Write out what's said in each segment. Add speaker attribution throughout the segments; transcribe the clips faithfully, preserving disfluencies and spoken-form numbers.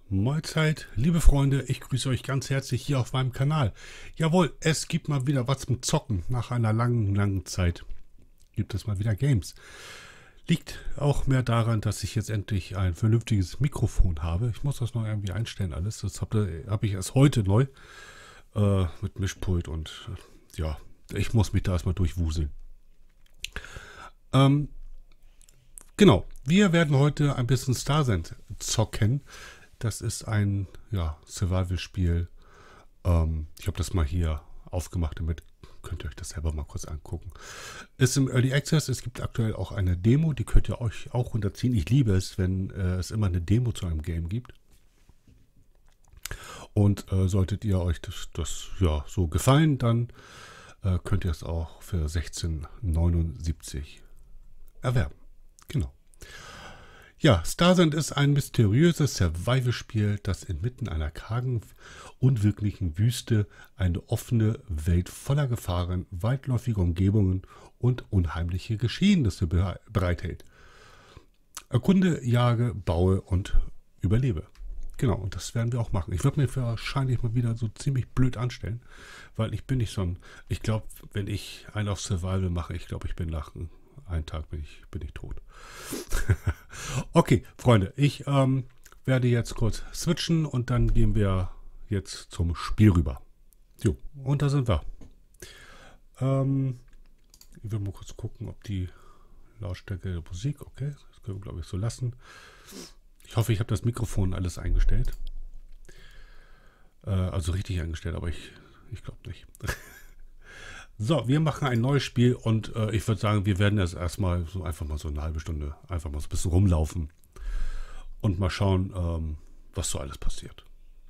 Speaker 1: Mahlzeit, liebe Freunde, ich grüße euch ganz herzlich hier auf meinem Kanal. Jawohl, es gibt mal wieder was zum Zocken. Nach einer langen, langen Zeit gibt es mal wieder Games. Liegt auch mehr daran, dass ich jetzt endlich ein vernünftiges Mikrofon habe. Ich muss das noch irgendwie einstellen alles. Das habe hab ich erst heute neu äh, mit Mischpult und äh, ja, ich muss mich da erstmal durchwuseln. Ähm, genau, wir werden heute ein bisschen Starsend zocken. Das ist ein ja, Survival-Spiel. Ähm, ich habe das mal hier aufgemacht, damit könnt ihr euch das selber mal kurz angucken. Ist im Early Access. Es gibt aktuell auch eine Demo, die könnt ihr euch auch runterziehen. Ich liebe es, wenn äh, es immer eine Demo zu einem Game gibt. Und äh, solltet ihr euch das, das ja so gefallen, dann äh, könnt ihr es auch für sechzehn neunundsiebzig erwerben. Genau. Ja, Starsend ist ein mysteriöses Survival-Spiel, das inmitten einer kargen, unwirklichen Wüste eine offene Welt voller Gefahren, weitläufige Umgebungen und unheimliche Geschehnisse bereithält. Erkunde, jage, baue und überlebe. Genau, und das werden wir auch machen. Ich werde mir wahrscheinlich mal wieder so ziemlich blöd anstellen, weil ich bin nicht so ein... Ich glaube, wenn ich einen auf Survival mache, ich glaube, ich bin nach einem Tag bin ich, bin ich tot. Okay, Freunde, ich ähm, werde jetzt kurz switchen und dann gehen wir jetzt zum Spiel rüber. Jo, und da sind wir. Ähm, ich will mal kurz gucken, ob die Lautstärke der Musik, okay, das können wir glaube ich so lassen. Ich hoffe, ich habe das Mikrofon alles eingestellt. Äh, also richtig eingestellt, aber ich, ich glaube nicht. So, wir machen ein neues Spiel und äh, ich würde sagen, wir werden jetzt erstmal so einfach mal so eine halbe Stunde einfach mal so ein bisschen rumlaufen und mal schauen, ähm, was so alles passiert.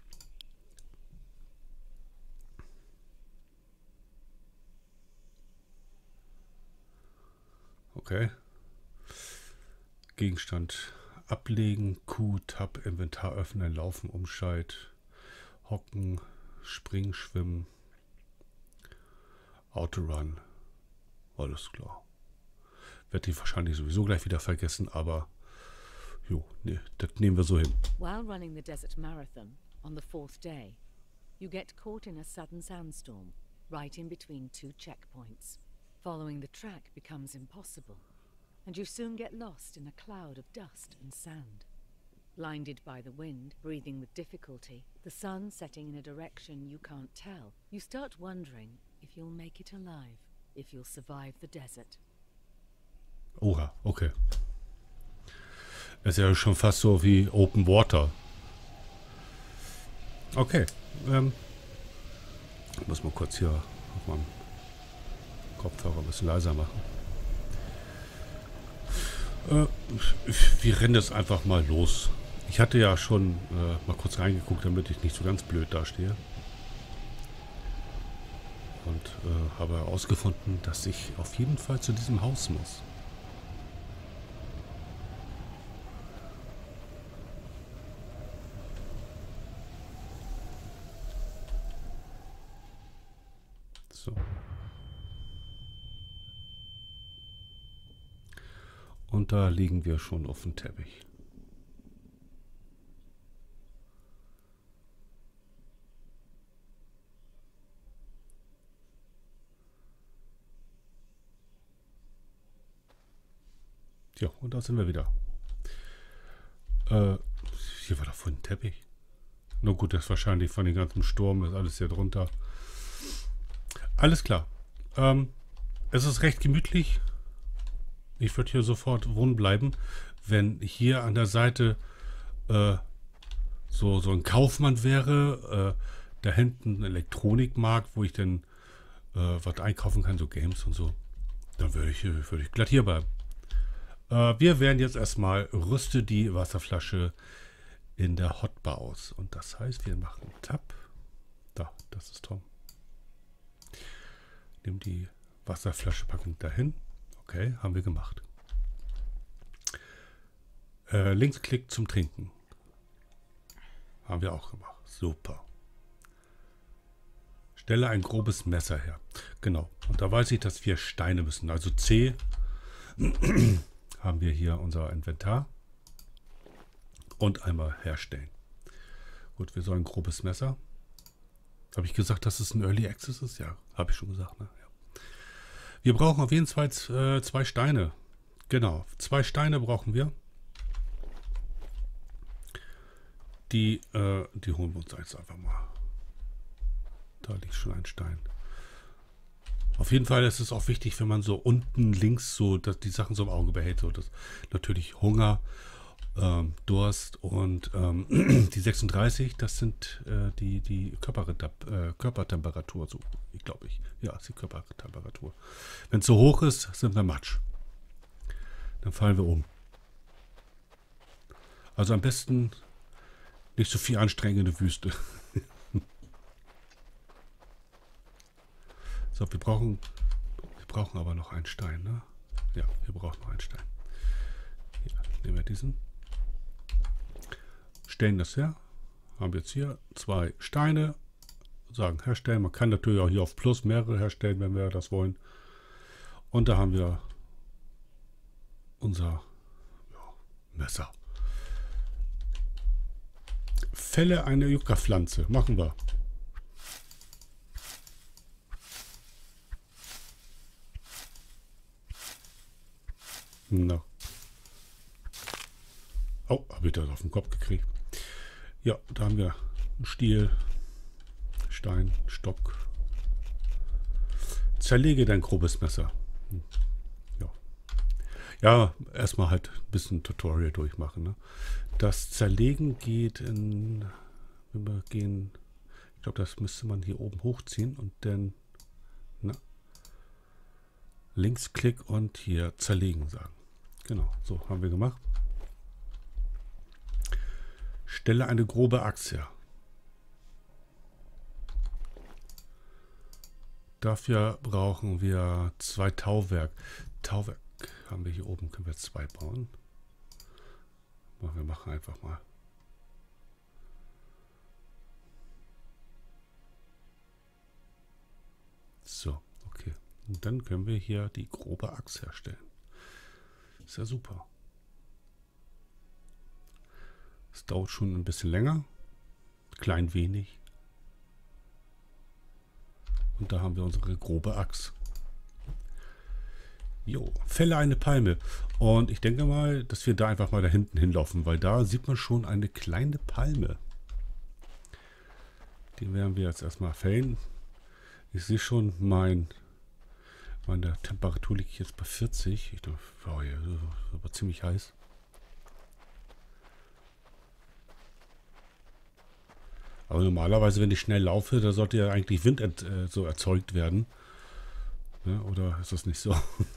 Speaker 1: Okay. Gegenstand ablegen, Q, Tab, Inventar öffnen, laufen, umschalt, hocken, springen, schwimmen. Autorun. Alles klar. Werde ich wahrscheinlich sowieso gleich wieder vergessen, aber jo, nee, das nehmen wir so hin.
Speaker 2: While running the desert marathon on the fourth day, you get caught in a sudden sandstorm right in between two checkpoints. Following the track becomes impossible, and you soon get lost in a cloud of dust and sand. Blinded by the wind, breathing with difficulty, the sun setting in a direction you can't tell, you start wondering if you'll make it alive, if you'll survive the desert.
Speaker 1: Oha, okay. Ist ja schon fast so wie Open Water. Okay. Ähm, ich muss mal kurz hier auf meinem Kopfhörer ein bisschen leiser machen. Äh, wir rennen jetzt einfach mal los. Ich hatte ja schon äh, mal kurz reingeguckt, damit ich nicht so ganz blöd dastehe. Und äh, habe herausgefunden, dass ich auf jeden Fall zu diesem Haus muss. So. Und da liegen wir schon auf dem Teppich. Ja, und da sind wir wieder. Äh, hier war doch vorhin ein Teppich. Nur gut, das ist wahrscheinlich von dem ganzen Sturm, ist alles hier drunter. Alles klar. Ähm, es ist recht gemütlich. Ich würde hier sofort wohnen bleiben, wenn hier an der Seite äh, so, so ein Kaufmann wäre, äh, da hinten ein Elektronikmarkt, wo ich dann äh, was einkaufen kann, so Games und so. Dann würde ich, würd ich glatt hier bleiben. Wir wählen jetzt erstmal, rüste die Wasserflasche in der Hotbar aus. Und das heißt, wir machen Tab. Da, das ist Tom. Nimm die Wasserflasche, packen dahin. Okay, haben wir gemacht. Äh, Linksklick zum Trinken. Haben wir auch gemacht. Super. Stelle ein grobes Messer her. Genau. Und da weiß ich, dass wir Steine müssen. Also C. Haben wir hier unser Inventar und einmal herstellen. Gut, wir sollen ein grobes Messer. Habe ich gesagt, dass es ein Early Access ist? Ja, habe ich schon gesagt. Ne? Ja. Wir brauchen auf jeden Fall äh, zwei Steine. Genau, zwei Steine brauchen wir. Die, äh, die holen wir uns jetzt einfach mal. Da liegt schon ein Stein. Auf jeden Fall ist es auch wichtig, wenn man so unten links so dass die Sachen so im Auge behält. So, das natürlich Hunger, ähm, Durst und ähm, die sechsunddreißig, das sind äh, die, die Körper, äh, Körpertemperatur, so glaube ich. Ja, ist die Körpertemperatur. Wenn es so hoch ist, sind wir Matsch. Dann fallen wir um. Also am besten nicht so viel anstrengende Wüste. So, wir brauchen, wir brauchen aber noch einen Stein, ne? Ja, wir brauchen noch einen Stein. Hier, nehmen wir diesen. Stellen das her. Haben wir jetzt hier zwei Steine. Sagen herstellen. Man kann natürlich auch hier auf Plus mehrere herstellen, wenn wir das wollen. Und da haben wir unser ja, Messer. Fälle eine Yucca-Pflanze. Machen wir. Na. Oh, habe ich das auf den Kopf gekriegt. Ja, da haben wir einen Stiel, Stein, Stock. Zerlege dein grobes Messer. Ja, ja erstmal halt ein bisschen Tutorial durchmachen. Ne? Das Zerlegen geht in, wenn wir gehen, ich glaube, das müsste man hier oben hochziehen und dann na, Linksklick und hier zerlegen sagen. Genau, so haben wir gemacht. Stelle eine grobe Axt her. Dafür brauchen wir zwei Tauwerk. Tauwerk haben wir hier oben, können wir zwei bauen. Wir machen einfach mal. So, okay. Und dann können wir hier die grobe Axt herstellen. Ist ja super. Es dauert schon ein bisschen länger. Klein wenig. Und da haben wir unsere grobe Axt. Jo, fälle eine Palme. Und ich denke mal, dass wir da einfach mal da hinten hinlaufen, weil da sieht man schon eine kleine Palme. Die werden wir jetzt erstmal fällen. Ich sehe schon, mein, meine Temperatur liegt jetzt bei vierzig. Ich glaube, oh ja, das ist aber ziemlich heiß. Aber normalerweise, wenn ich schnell laufe, da sollte ja eigentlich Wind ent, äh, so erzeugt werden. Ja, oder ist das nicht so?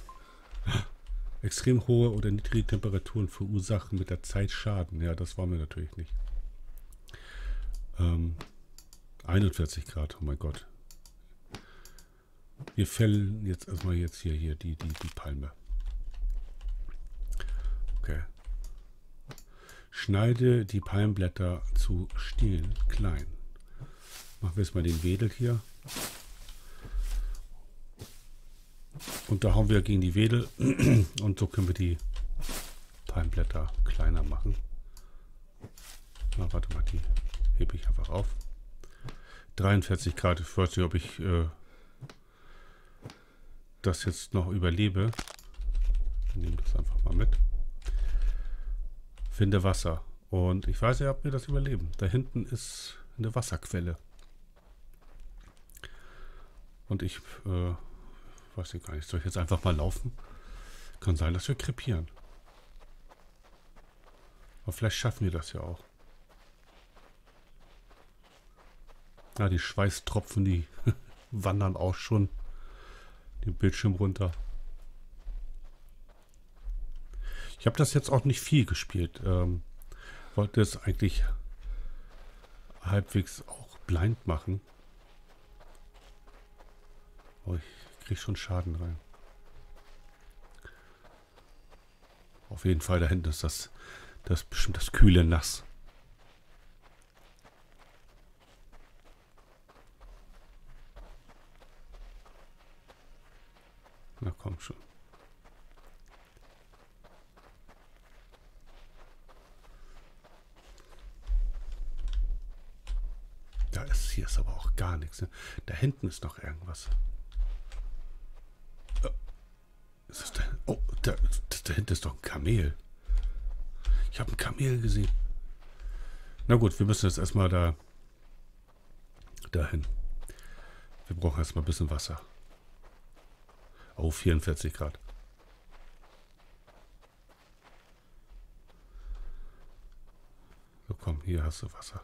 Speaker 1: Extrem hohe oder niedrige Temperaturen verursachen mit der Zeit Schaden. Ja, das wollen wir natürlich nicht. Ähm, einundvierzig Grad, oh mein Gott. Wir fällen jetzt erstmal jetzt hier, hier die, die, die Palme. Okay. Schneide die Palmblätter zu Stielen klein. Machen wir jetzt mal den Wedel hier. Und da hauen wir gegen die Wedel. Und so können wir die Palmblätter kleiner machen. Na, warte mal, die hebe ich einfach auf. dreiundvierzig Grad. Ich weiß nicht, ob ich äh, das jetzt noch überlebe. Ich nehme das einfach mal mit. Finde Wasser. Und ich weiß ja, ob wir das überleben. Da hinten ist eine Wasserquelle. Und ich äh, weiß ich gar nicht. Soll ich jetzt einfach mal laufen? Kann sein, dass wir krepieren. Aber vielleicht schaffen wir das ja auch. Ja, die Schweißtropfen, die wandern auch schon den Bildschirm runter. Ich habe das jetzt auch nicht viel gespielt. Ähm, wollte es eigentlich halbwegs auch blind machen. Oh, ich kriege schon Schaden rein. Auf jeden Fall, da hinten ist das, das bestimmt das kühle Nass. Na komm schon. denn? Da hinten ist noch irgendwas. Oh, ist das da? Oh, da, da hinten ist doch ein Kamel. Ich habe ein Kamel gesehen. Na gut, wir müssen jetzt erstmal da dahin. Wir brauchen erstmal ein bisschen Wasser. Oh, vierundvierzig Grad. So, komm, hier hast du Wasser.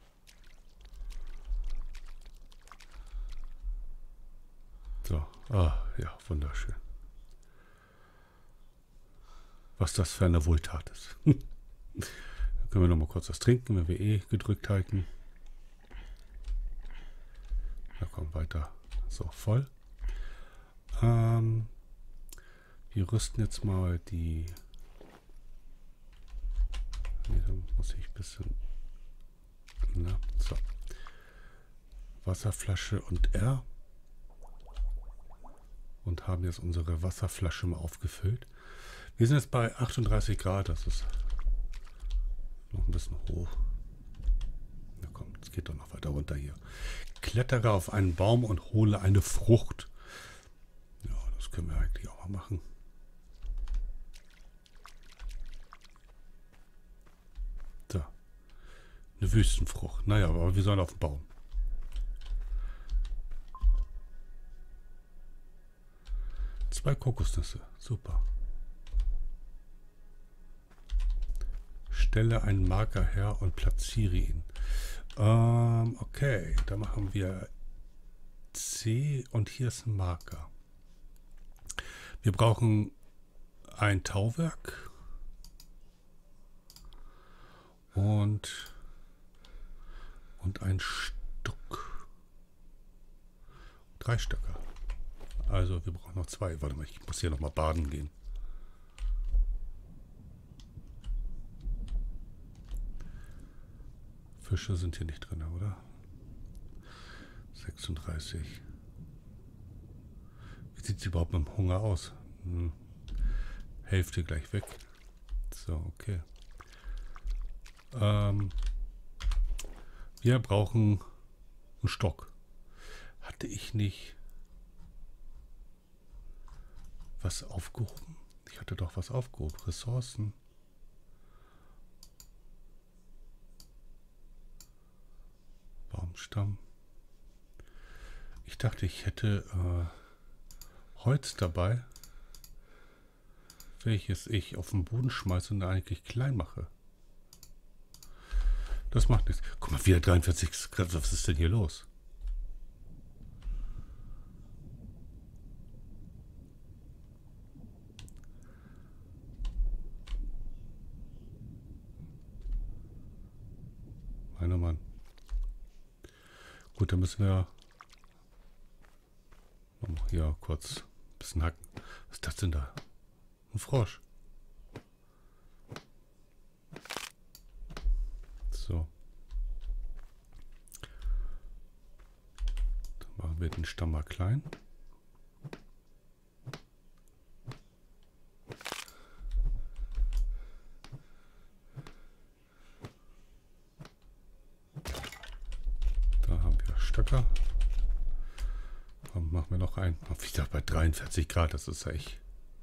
Speaker 1: So, ah, ja, wunderschön. Was das für eine Wohltat ist. Dann können wir noch mal kurz was trinken, wenn wir eh gedrückt halten. Na komm, weiter. So, voll. Ähm, wir rüsten jetzt mal die... Nee, da muss ich ein bisschen... Na, so. Wasserflasche und R. Und haben jetzt unsere Wasserflasche mal aufgefüllt. Wir sind jetzt bei achtunddreißig Grad. Das ist noch ein bisschen hoch. Na komm, es geht doch noch weiter runter hier. Klettere auf einen Baum und hole eine Frucht. Ja, das können wir eigentlich auch mal machen. So. Eine Wüstenfrucht. Naja, aber wir sollen auf den Baum. Zwei Kokosnüsse. Super. Stelle einen Marker her und platziere ihn. Ähm, okay, da machen wir C und hier ist ein Marker. Wir brauchen ein Tauwerk und, und ein Stock. Drei Stöcke. Also wir brauchen noch zwei. Warte mal, ich muss hier noch mal baden gehen. Fische sind hier nicht drin, oder? sechsunddreißig. Wie sieht es überhaupt mit dem Hunger aus? Hm. Hälfte gleich weg. So, okay. Ähm, wir brauchen einen Stock. Hatte ich nicht was aufgehoben? Ich hatte doch was aufgehoben. Ressourcen. Baumstamm. Ich dachte, ich hätte äh, Holz dabei, welches ich auf den Boden schmeiße und eigentlich klein mache. Das macht nichts. Guck mal, wieder dreiundvierzig Grad. Was ist denn hier los? Meiner Mann. Gut, dann müssen wir hier kurz ein bisschen hacken. Was ist das denn da? Ein Frosch. So. Dann machen wir den Stamm mal klein. Da haben wir Stöcker. Komm, machen wir noch einen. Oh, wieder bei dreiundvierzig Grad, das ist echt.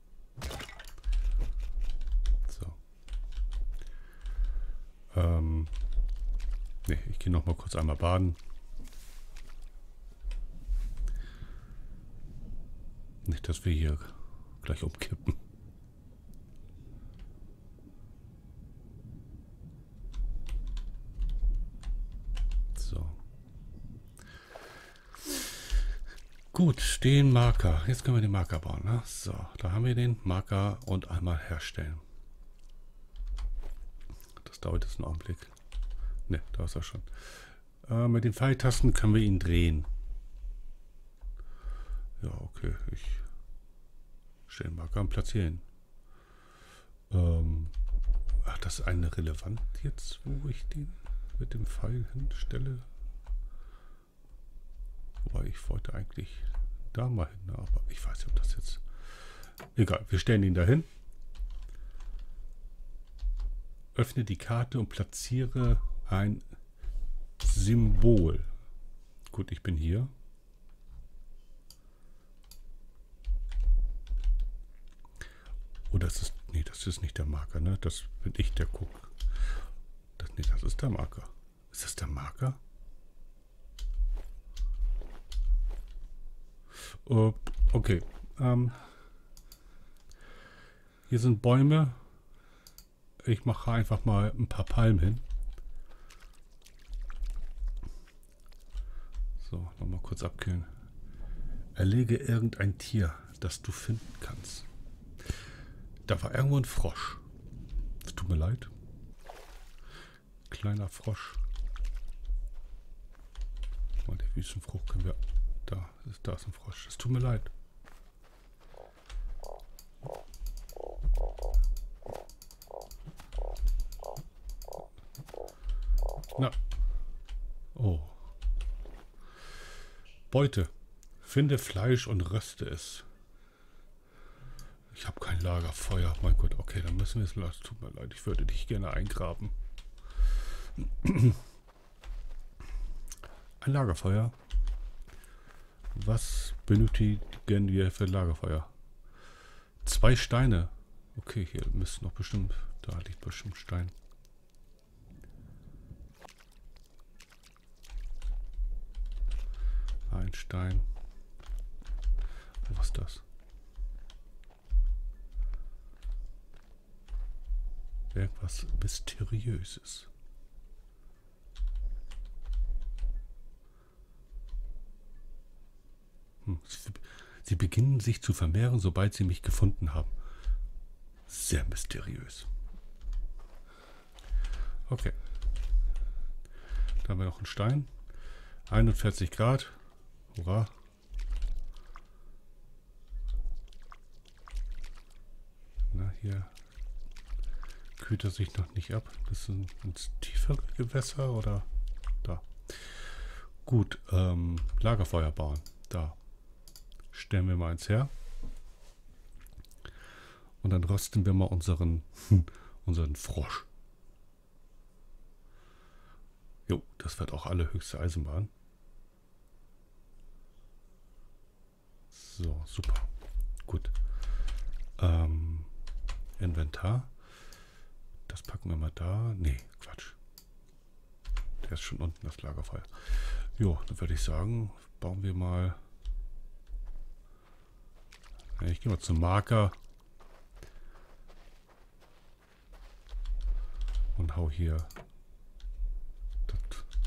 Speaker 1: So. Ähm. Ne, ich gehe noch mal kurz einmal baden. Nicht, dass wir hier gleich umkippen. So. Gut, den Marker. Jetzt können wir den Marker bauen. Ne? So, da haben wir den Marker und einmal herstellen. Das dauert jetzt einen Augenblick. Ne, da ist er schon. Äh, mit den Pfeiltasten können wir ihn drehen. Ja, okay. Ich stelle den Marker und platziere ihn. Ähm, ach, das ist eine relevant jetzt, wo ich den mit dem Pfeil hinstelle. Wobei ich wollte eigentlich da mal hin, aber ich weiß nicht, ob das jetzt... Egal, wir stellen ihn dahin. Öffne die Karte und platziere ein Symbol. Gut, ich bin hier. Oh, das ist... Nee, das ist nicht der Marker, ne? Das bin ich, der guckt. Das, nee, das ist der Marker. Ist das der Marker? Uh, okay. Ähm, hier sind Bäume. Ich mache einfach mal ein paar Palmen hin. So, nochmal kurz abkühlen. Erlege irgendein Tier, das du finden kannst. Da war irgendwo ein Frosch. Es tut mir leid. Kleiner Frosch. Oh, der Wüstenfrucht können wir... Da ist, da ist ein Frosch. Es tut mir leid. Na. Oh. Beute. Finde Fleisch und röste es. Ich habe kein Lagerfeuer. Mein Gott, okay, dann müssen wir es lassen. Tut mir leid, ich würde dich gerne eingraben. Ein Lagerfeuer. Was benötigen wir für Lagerfeuer? Zwei Steine. Okay, hier müsste noch bestimmt... Da liegt bestimmt Stein. Ein Stein. Was ist das? Irgendwas Mysteriöses. Hm. Sie beginnen sich zu vermehren, sobald sie mich gefunden haben. Sehr mysteriös. Okay. Da haben wir noch einen Stein. einundvierzig Grad. Hurra. Na, hier kühlt er sich noch nicht ab. Das sind ins tiefere Gewässer oder da. Gut, ähm, Lagerfeuer bauen. Da. Stellen wir mal eins her. Und dann rösten wir mal unseren, unseren Frosch. Jo, das wird auch allerhöchste Eisenbahn. So, super. Gut. Ähm, Inventar. Das packen wir mal da. Nee, Quatsch. Der ist schon unten, das Lagerfeuer. Jo, dann würde ich sagen, bauen wir mal... Ja, ich gehe mal zum Marker. Und hau hier das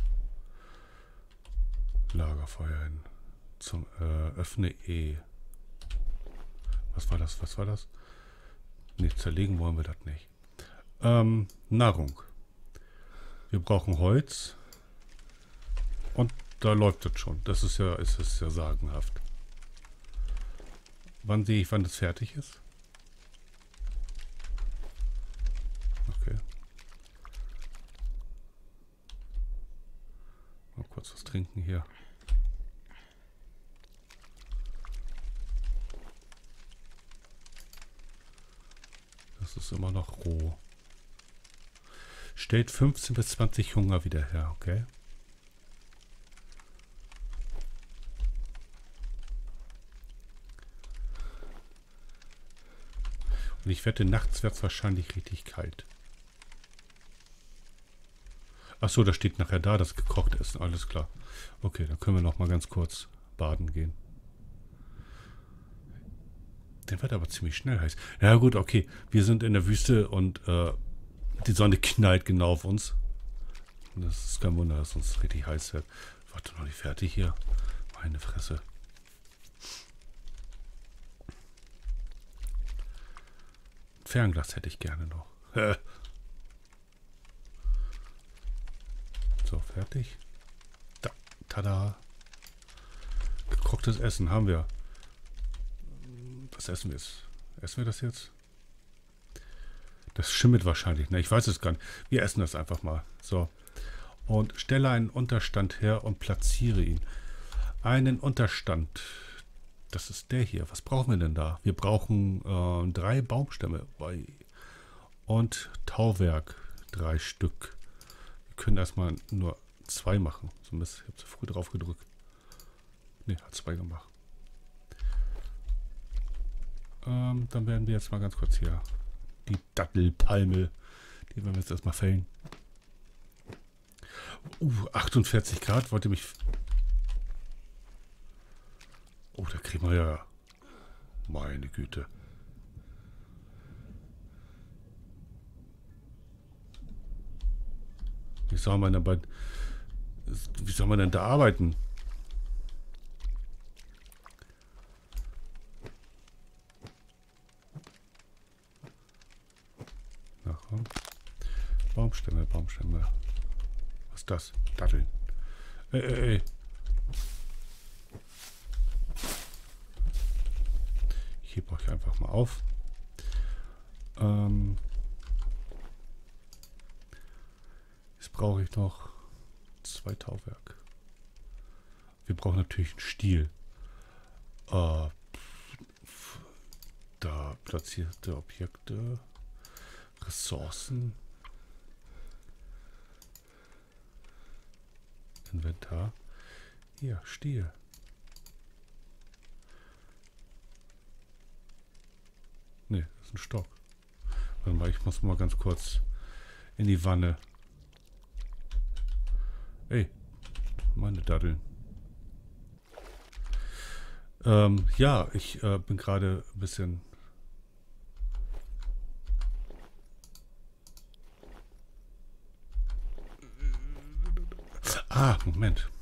Speaker 1: Lagerfeuer hin. Zum äh, öffne E. Was war das? Was war das? Ne, zerlegen wollen wir das nicht. Ähm, Nahrung. Wir brauchen Holz. Und da läuft es schon. Das ist ja, ist es ja sagenhaft. Wann sehe ich, wann das fertig ist? Okay. Mal kurz was trinken hier. Das ist immer noch roh. Stellt fünfzehn bis zwanzig Hunger wieder her, okay? Und ich wette, nachts wird es wahrscheinlich richtig kalt. Achso, da steht nachher da, das gekocht ist. Alles klar. Okay, dann können wir noch mal ganz kurz baden gehen. Der wird aber ziemlich schnell heiß. Ja gut, okay. Wir sind in der Wüste und äh, die Sonne knallt genau auf uns. Das ist kein Wunder, dass es uns richtig heiß wird. Warte, noch nicht fertig hier. Meine Fresse. Fernglas hätte ich gerne noch. So, fertig. Da, tada. Gekochtes Essen haben wir. Was essen wir jetzt? Essen wir das jetzt? Das schimmelt wahrscheinlich. Ne, ich weiß es gar nicht. Wir essen das einfach mal. So. Und stelle einen Unterstand her und platziere ihn. Einen Unterstand. Das ist der hier. Was brauchen wir denn da? Wir brauchen äh, drei Baumstämme bei und Tauwerk. Drei Stück. Wir können erstmal nur zwei machen. So Mist, ich habe zu früh drauf gedrückt. Ne, hat zwei gemacht. Ähm, dann werden wir jetzt mal ganz kurz hier die Dattelpalme, die werden wir jetzt erstmal fällen. Uh, achtundvierzig Grad, wollte mich... Oh, da kriegen wir ja... Meine Güte. Wie soll man denn bei... Wie soll man denn da arbeiten? Na komm. Baumstämme, Baumstämme. Was ist das? Datteln. Ey, ey, ey. Ich hebe euch einfach mal auf. Ähm... Jetzt brauche ich noch zwei Tauwerk. Wir brauchen natürlich einen Stiel. Äh, da platzierte Objekte, Ressourcen, Inventar. Hier, Stiel. Ne, das ist ein Stock. Warte mal, ich muss mal ganz kurz in die Wanne. Ey, meine Datteln. Ähm, ja, ich äh, bin gerade ein bisschen... Ah, Moment.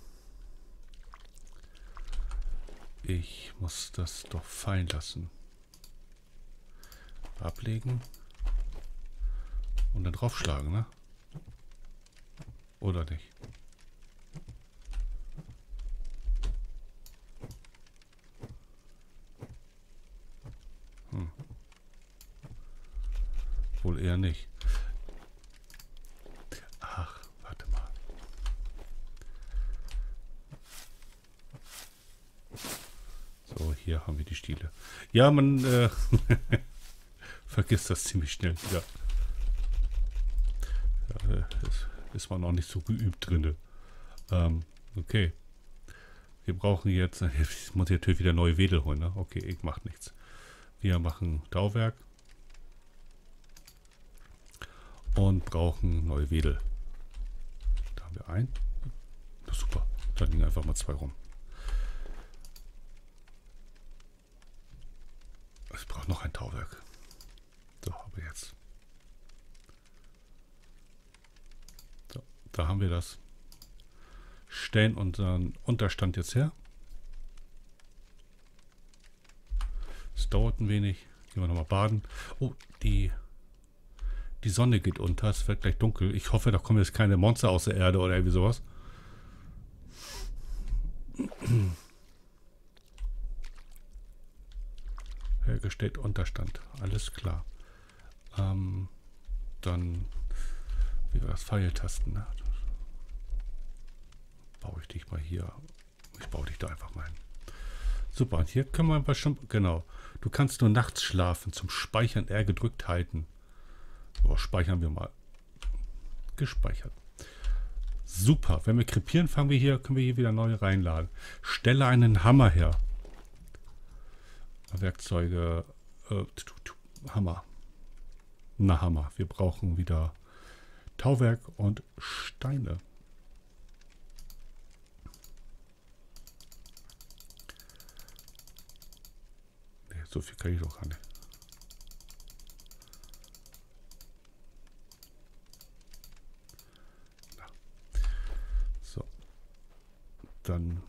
Speaker 1: Ich muss das doch fallen lassen. Ablegen. Und dann draufschlagen, ne? Oder nicht? Hm. Wohl eher nicht. Ach, warte mal. So, hier haben wir die Stiele. Ja, man äh, vergisst das ziemlich schnell. Ja. Ja, ist, ist man noch nicht so geübt drin. Ähm, okay. Wir brauchen jetzt... Ich muss natürlich wieder neue Wedel holen. Ne? Okay, ich mache nichts. Wir machen Tauwerk. Und brauchen neue Wedel. Da haben wir einen. Na, super. Da liegen einfach mal zwei rum. Ich brauche noch ein Tauwerk. So, aber jetzt. So, da haben wir das. Stellen unseren Unterstand jetzt her. Es dauert ein wenig. Gehen wir nochmal baden. Oh, die, die Sonne geht unter. Es wird gleich dunkel. Ich hoffe, da kommen jetzt keine Monster aus der Erde oder irgendwie sowas. Hergestellt Unterstand. Alles klar. Ähm, dann wie war das? Pfeiltasten. Ne? Baue ich dich mal hier. Ich baue dich da einfach mal hin. Super. Und hier können wir bestimmt. Genau. Du kannst nur nachts schlafen. Zum Speichern R gedrückt halten. So, speichern wir mal. Gespeichert. Super. Wenn wir krepieren, fangen wir hier, können wir hier wieder neu reinladen. Stelle einen Hammer her. Werkzeuge. Äh, Hammer. Na, Hammer. Wir brauchen wieder Tauwerk und Steine. Nee, so viel kann ich doch gar nicht. Na. So. Dann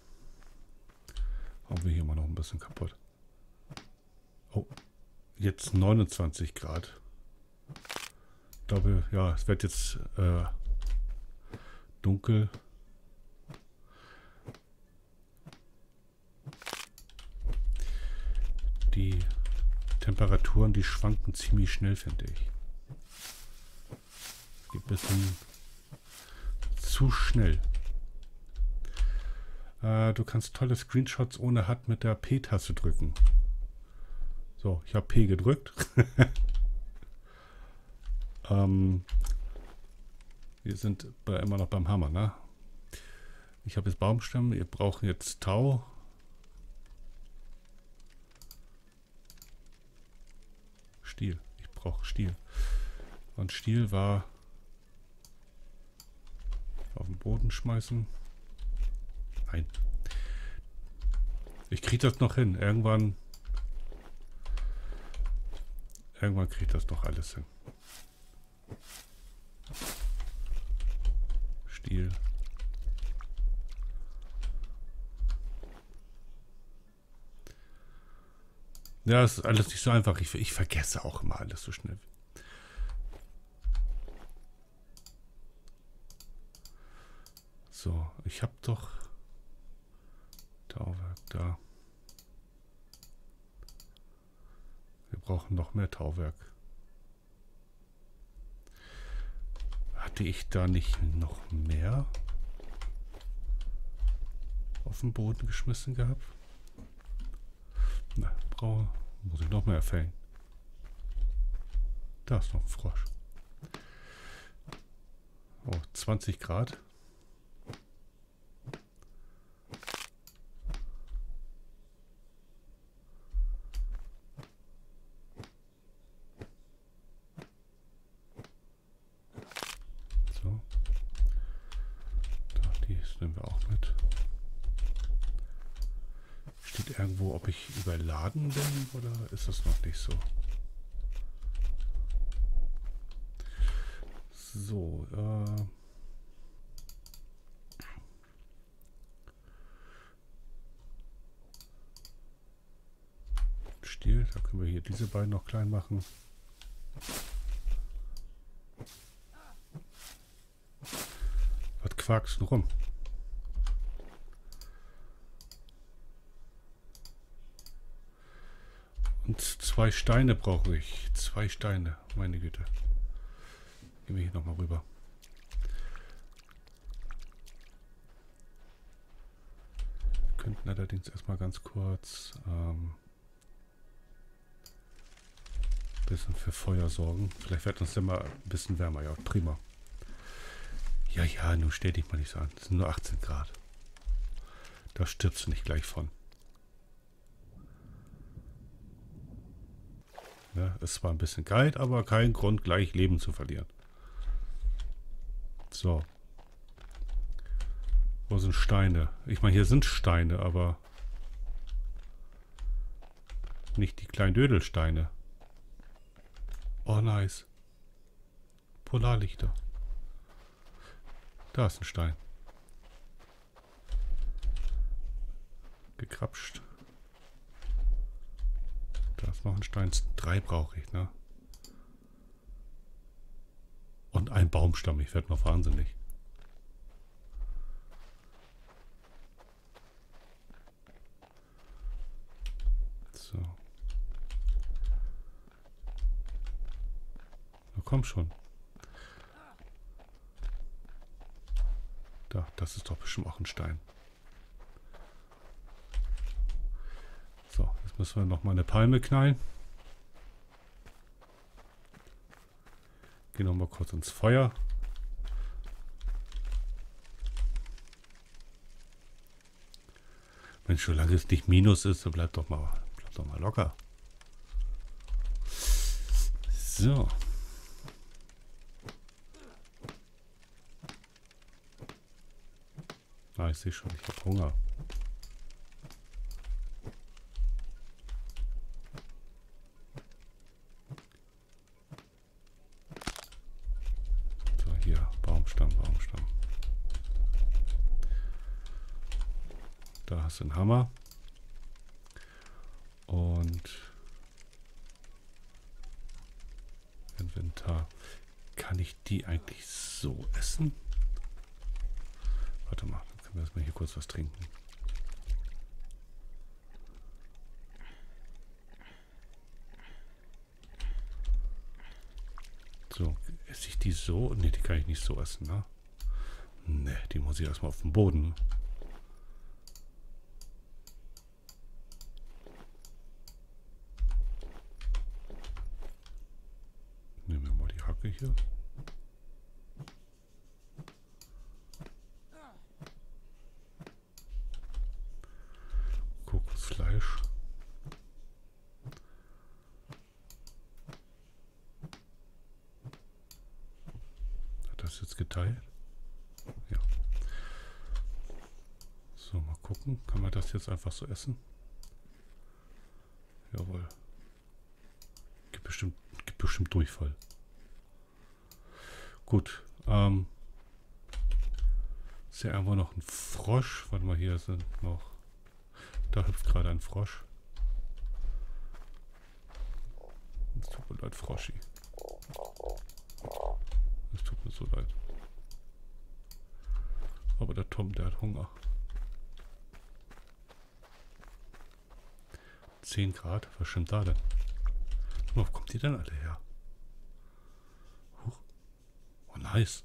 Speaker 1: haben wir hier mal noch ein bisschen kaputt. Oh, jetzt neunundzwanzig Grad. Ich glaube, ja, es wird jetzt äh, dunkel. Die Temperaturen, die schwanken ziemlich schnell, finde ich. Es geht ein bisschen zu schnell. Äh, du kannst tolle Screenshots ohne H U D mit der P-Taste drücken. So, ich habe P gedrückt. ähm, wir sind bei, immer noch beim Hammer, ne? Ich habe jetzt Baumstämme, wir brauchen jetzt Tau. Stiel. Ich brauche Stiel. Und Stiel war auf den Boden schmeißen. Nein. Ich kriege das noch hin. Irgendwann irgendwann kriege ich das noch alles hin. Stiel. Ja, es ist alles nicht so einfach. Ich, ich vergesse auch immer alles so schnell. So, ich habe doch Tauwerk da. Wir brauchen noch mehr Tauwerk. Hatte ich da nicht noch mehr auf den Boden geschmissen gehabt? Na, brauche, muss ich noch mehr erfällen. Da ist noch ein Frosch. Oh, zwanzig Grad. So. Da, die nehmen wir auch mit. Steht irgendwo, ob ich überladen bin oder ist das noch nicht so? So, äh. Stiel, da können wir hier diese beiden noch klein machen. Was quakst du rum? Und zwei Steine brauche ich. Zwei Steine, meine Güte. Gehen wir hier nochmal rüber. Wir könnten allerdings erstmal ganz kurz ähm, ein bisschen für Feuer sorgen. Vielleicht wird uns dann mal ein bisschen wärmer. Ja, prima. Ja, ja, nun stell dich mal nicht so an. Es sind nur achtzehn Grad. Da stirbst du nicht gleich von. Ja, es war ein bisschen kalt, aber kein Grund, gleich Leben zu verlieren. So. Wo sind Steine? Ich meine, hier sind Steine, aber nicht die kleinen Dödelsteine. Oh, nice. Polarlichter. Da ist ein Stein. Gekrapscht. Da ist noch ein Stein. Drei brauche ich, ne? Und ein Baumstamm. Ich werde noch wahnsinnig. So. Na komm schon. Da, das ist doch bestimmt auch ein Stein. So, jetzt müssen wir noch mal eine Palme knallen. Gehen noch mal kurz ins Feuer. Mensch, solange es nicht Minus ist, so bleibt doch mal, bleibt doch mal locker. So. Ah, ich sehe schon, ich habe Hunger. So, hier, Baumstamm, Baumstamm. Da hast du einen Hammer. Und Inventar. Kann ich die eigentlich so essen? Warte mal, dann können wir erstmal hier kurz was trinken. So, esse ich die so? Ne, die kann ich nicht so essen, ne? Ne, die muss ich erstmal auf den Boden. Nehmen wir mal die Hacke hier. jetzt geteilt? Ja. So, mal gucken. Kann man das jetzt einfach so essen? Jawohl. Gibt bestimmt, gibt bestimmt Durchfall. Gut. Ähm. Ist ja irgendwo noch ein Frosch. Warte mal, hier sind noch... Da hüpft gerade ein Frosch. Es tut mir leid, Froschi. Es tut mir so leid. Aber der Tom, der hat Hunger. zehn Grad? Was stimmt da denn? Wo kommt die denn alle her? Huch. Oh, nice.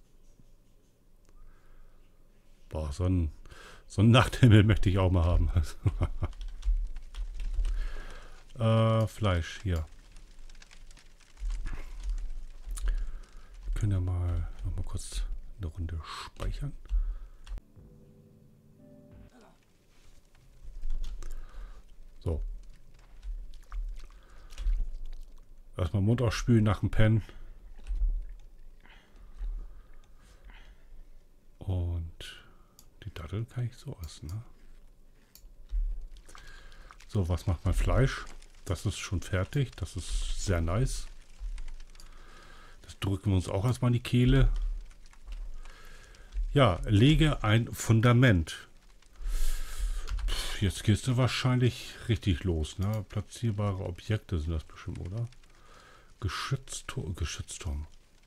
Speaker 1: Boah, so ein, so ein Nachthimmel möchte ich auch mal haben. äh, Fleisch, hier. Wir können ja mal noch mal kurz eine Runde speichern. So. Erstmal Mund ausspülen nach dem Pennen. Und die Datteln kann ich so essen, ne? So, was macht mein Fleisch? Das ist schon fertig. Das ist sehr nice. Das drücken wir uns auch erstmal in die Kehle. Ja, lege ein Fundament. Pff, jetzt gehst du wahrscheinlich richtig los, ne? Platzierbare Objekte sind das bestimmt, oder? Geschützturm. Geschützturm.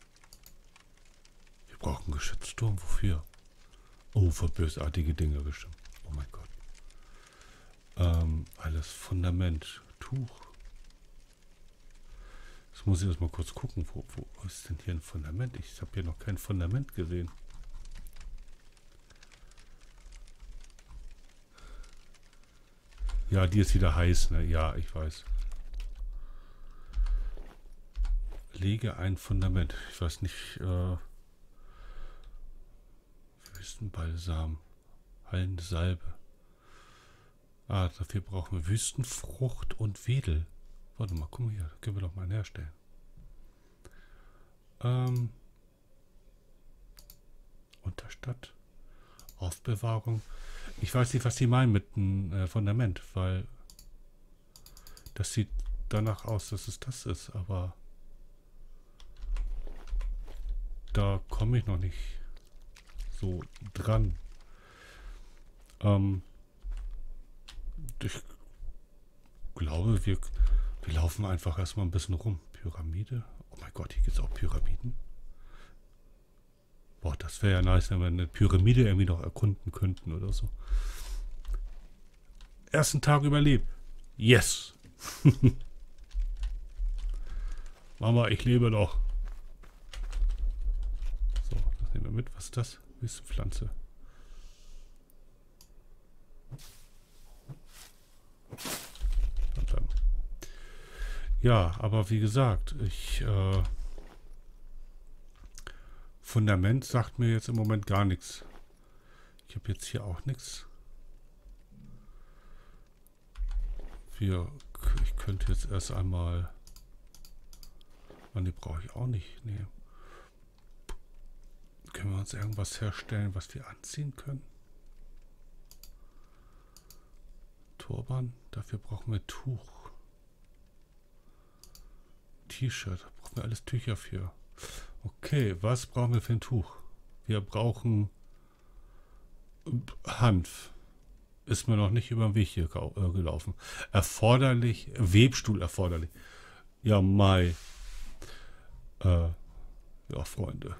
Speaker 1: Wir brauchen Geschützturm. Wofür? Oh, für bösartige Dinge bestimmt. Oh mein Gott. Ähm, alles Fundament. Tuch. Jetzt muss ich erst mal kurz gucken. Wo, wo ist denn hier ein Fundament? Ich habe hier noch kein Fundament gesehen. Ja, die ist wieder heiß, ne? Ja, ich weiß. Lege ein Fundament. Ich weiß nicht, äh... Wüstenbalsam. Hallende Salbe. Ah, dafür brauchen wir Wüstenfrucht und Wedel. Warte mal, guck mal hier. Da können wir doch mal einen herstellen. Ähm. Unterstadt. Aufbewahrung. Ich weiß nicht, was die meinen mit einem äh, Fundament, weil das sieht danach aus, dass es das ist, aber da komme ich noch nicht so dran. Ähm, ich glaube, wir, wir laufen einfach erstmal ein bisschen rum. Pyramide. Oh mein Gott, hier gibt es auch Pyramiden. Boah, das wäre ja nice, wenn wir eine Pyramide irgendwie noch erkunden könnten oder so. Ersten Tag überlebt. Yes! Mama, ich lebe noch. So, das nehmen wir mit. Was ist das? Wüstenpflanze. Und dann. Ja, aber wie gesagt, ich äh, Fundament sagt mir jetzt im Moment gar nichts. Ich habe jetzt hier auch nichts. Wir, ich könnte jetzt erst einmal. Oh, ne, brauche ich auch nicht. Nee. Können wir uns irgendwas herstellen, was wir anziehen können? Turban, dafür brauchen wir Tuch. T-Shirt, da brauchen wir alles Tücher für. Okay, was brauchen wir für ein Tuch? Wir brauchen Hanf. Ist mir noch nicht über den Weg hier äh, gelaufen. Erforderlich, Webstuhl erforderlich. Ja, Mai. Äh, ja, Freunde.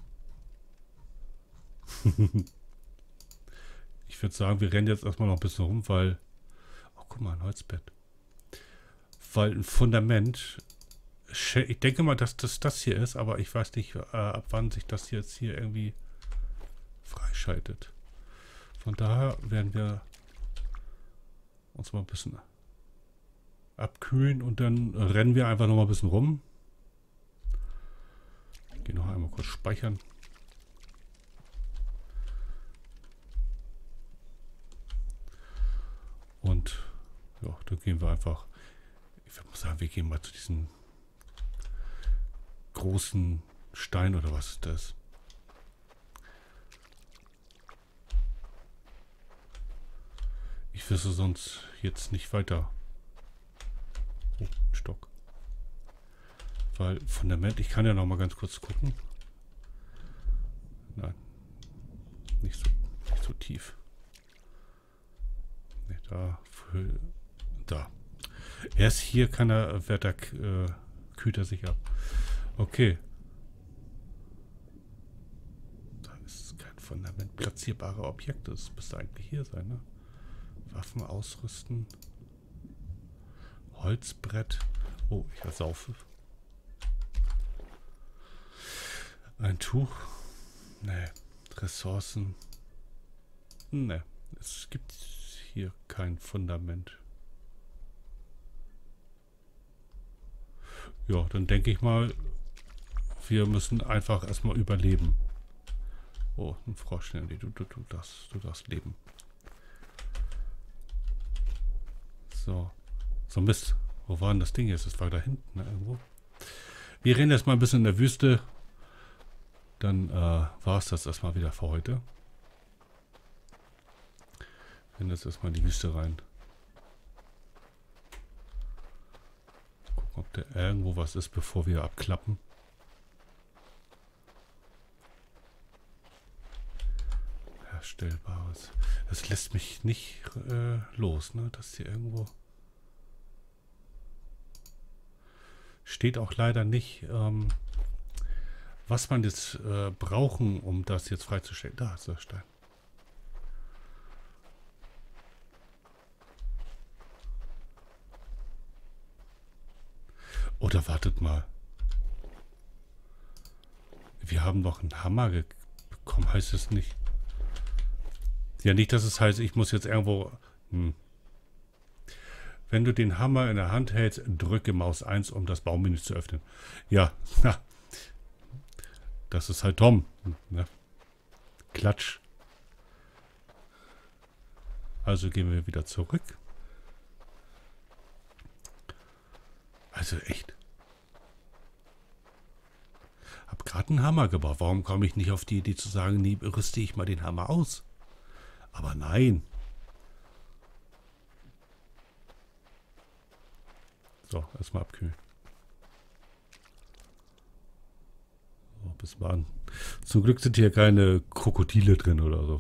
Speaker 1: Ich würde sagen, wir rennen jetzt erstmal noch ein bisschen rum, weil... Oh, guck mal, ein Holzbett. Weil ein Fundament... Ich denke mal, dass das das hier ist, aber ich weiß nicht, äh, ab wann sich das jetzt hier irgendwie freischaltet. Von daher werden wir uns mal ein bisschen abkühlen und dann rennen wir einfach noch mal ein bisschen rum. Gehen noch einmal kurz speichern. Und ja, dann gehen wir einfach. Ich würde mal sagen, wir gehen mal zu diesem großen Stein oder was ist das? Ich wüsste sonst jetzt nicht weiter. Oh, ein Stock. Weil Fundament, ich kann ja noch mal ganz kurz gucken. Nein. Nicht so, nicht so tief. Nee, da. Da. Erst hier kann er, wird er, äh, kühlt er sich ab. Okay. Da ist kein Fundament. Platzierbare Objekte. Das müsste eigentlich hier sein, ne? Waffen ausrüsten. Holzbrett. Oh, ich ersaufe. Ein Tuch. Nee. Ressourcen. Nee. Es gibt hier kein Fundament. Ja, dann denke ich mal, wir müssen einfach erstmal überleben. Oh, ein Frosch. Nee, du, du, du, darfst, du darfst leben. So. So Mist. Wo war denn das Ding jetzt? Das war da hinten, ne, irgendwo. Wir rennen jetzt mal ein bisschen in der Wüste. Dann äh, war es das erstmal wieder für heute. Wir rennen jetzt erstmal in die Wüste rein. Gucken, ob da irgendwo was ist, bevor wir abklappen. Herstellbares. Das lässt mich nicht äh, los, ne? Dass hier irgendwo... Steht auch leider nicht, ähm, was man jetzt äh, brauchen, um das jetzt freizustellen. Da ist der Stein. Oder wartet mal. Wir haben doch einen Hammer bekommen, heißt es nicht? Ja, nicht, dass es heißt, ich muss jetzt irgendwo... Hm. Wenn du den Hammer in der Hand hältst, drücke Maus eins, um das Baumenü zu öffnen. Ja, na, das ist halt Tom. Ne? Klatsch. Also gehen wir wieder zurück. Also echt. Hab gerade einen Hammer gebaut. Warum komme ich nicht auf die Idee zu sagen, nee, rüste ich mal den Hammer aus? Aber nein. So, erstmal abkühlen. So, bis wann? Zum Glück sind hier keine Krokodile drin oder so.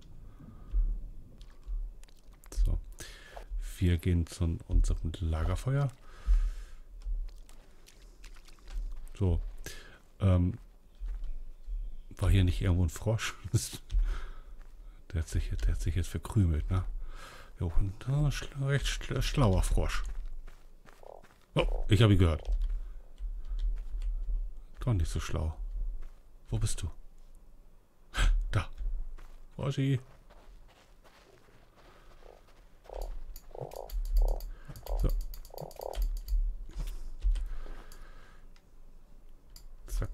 Speaker 1: So. Wir gehen zu unserem Lagerfeuer. So. Ähm, war hier nicht irgendwo ein Frosch? der, hat sich, der hat sich jetzt verkrümelt, ne? Jo, ein recht schlauer Frosch. Oh, ich habe ihn gehört. Doch nicht so schlau. Wo bist du? Da. Froschi. So. Zack.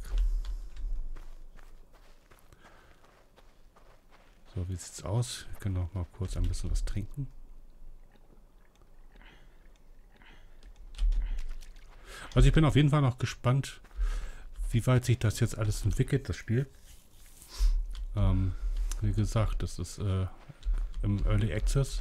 Speaker 1: So, wie sieht's aus? Wir können noch mal kurz ein bisschen was trinken. Also ich bin auf jeden Fall noch gespannt, wie weit sich das jetzt alles entwickelt, das Spiel. Ähm, wie gesagt, das ist äh, im Early Access.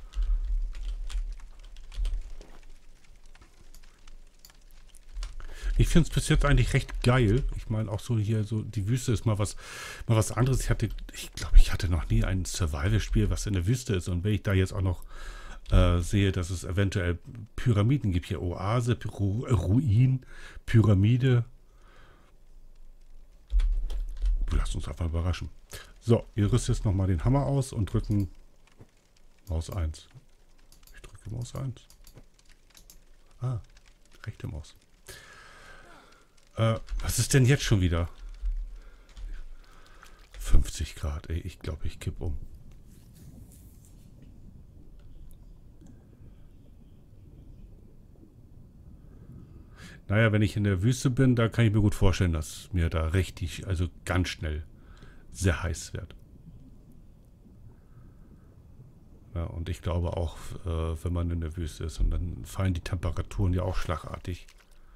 Speaker 1: Ich finde es bis jetzt eigentlich recht geil. Ich meine auch so hier, so die Wüste ist mal was, mal was anderes. Ich hatte, ich glaube, ich hatte noch nie ein Survival-Spiel, was in der Wüste ist. Und wenn ich da jetzt auch noch Äh, sehe, dass es eventuell Pyramiden gibt. Hier Oase, Ru Ruin, Pyramide. Lasst uns einfach überraschen. So, ihr rüstet jetzt nochmal den Hammer aus und drücken Maus eins. Ich drücke Maus eins. Ah, rechte Maus. Äh, was ist denn jetzt schon wieder? fünfzig Grad, ey. Ich glaube, ich kipp um. Naja, wenn ich in der Wüste bin, da kann ich mir gut vorstellen, dass mir da richtig, also ganz schnell sehr heiß wird. Ja, und ich glaube auch, äh, wenn man in der Wüste ist, und dann fallen die Temperaturen ja auch schlagartig.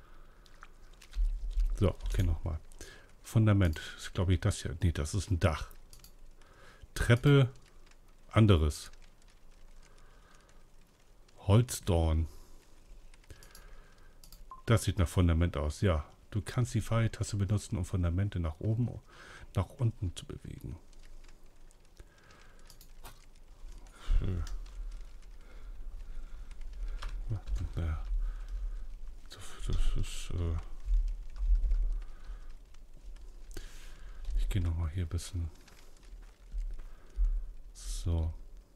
Speaker 1: So, okay, nochmal. Fundament, ist glaube ich das hier. Nee, das ist ein Dach. Treppe, anderes. Holzdorn. Das sieht nach Fundament aus. Ja, du kannst die Pfeiltaste benutzen, um Fundamente nach oben, nach unten zu bewegen. Naja. Das ist... Äh ich gehe nochmal hier ein bisschen... So.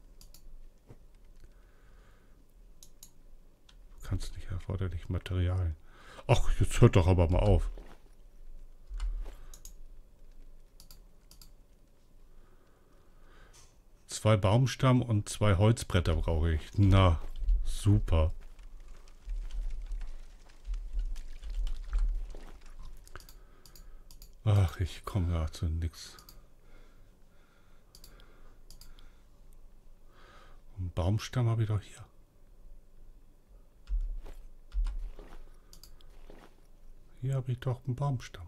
Speaker 1: Du kannst nicht erforderlich Materialien. Ach, jetzt hört doch aber mal auf. Zwei Baumstamm und zwei Holzbretter brauche ich. Na, super. Ach, ich komme ja zu nichts. Einen Baumstamm habe ich doch hier. Hier habe ich doch einen Baumstamm.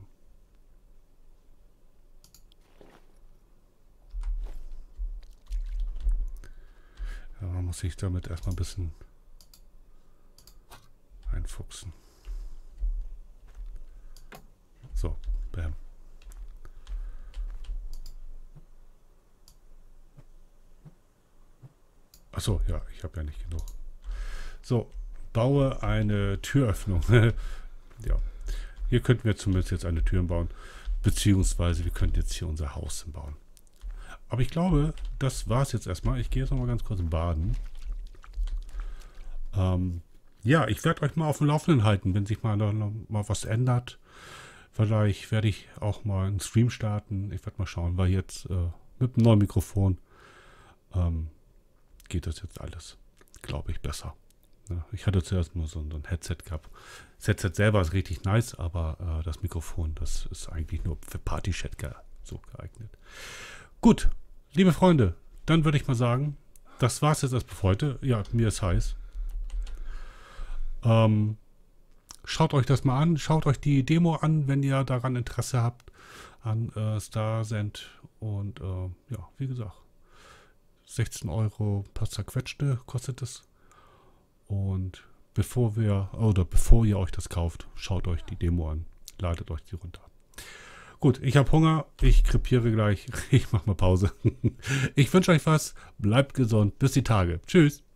Speaker 1: Ja, man muss sich damit erstmal ein bisschen einfuchsen. So, bam. Achso, ja, ich habe ja nicht genug. So, baue eine Türöffnung. Ja, hier könnten wir zumindest jetzt eine Tür bauen. Beziehungsweise wir könnten jetzt hier unser Haus bauen. Aber ich glaube, das war es jetzt erstmal. Ich gehe jetzt noch mal ganz kurz baden. Ähm, ja, ich werde euch mal auf dem Laufenden halten, wenn sich mal, noch mal was ändert. Vielleicht werde ich auch mal einen Stream starten. Ich werde mal schauen, weil jetzt äh, mit dem neuen Mikrofon ähm, geht das jetzt alles, glaube ich, besser. Ja, ich hatte zuerst nur so, so ein Headset gehabt. Das Headset selber ist richtig nice, aber äh, das Mikrofon, das ist eigentlich nur für Party-Chat ge so geeignet. Gut, liebe Freunde, dann würde ich mal sagen, das war es jetzt erst für heute. Ja, mir ist heiß. Ähm, schaut euch das mal an. Schaut euch die Demo an, wenn ihr daran Interesse habt an äh, StarSend. Und äh, ja, wie gesagt, sechzehn Euro paar zerquetschte kostet es. Und bevor wir, oder bevor ihr euch das kauft, schaut euch die Demo an. Ladet euch die runter. Gut, ich habe Hunger. Ich krepiere gleich. Ich mache mal Pause. Ich wünsche euch was. Bleibt gesund. Bis die Tage. Tschüss.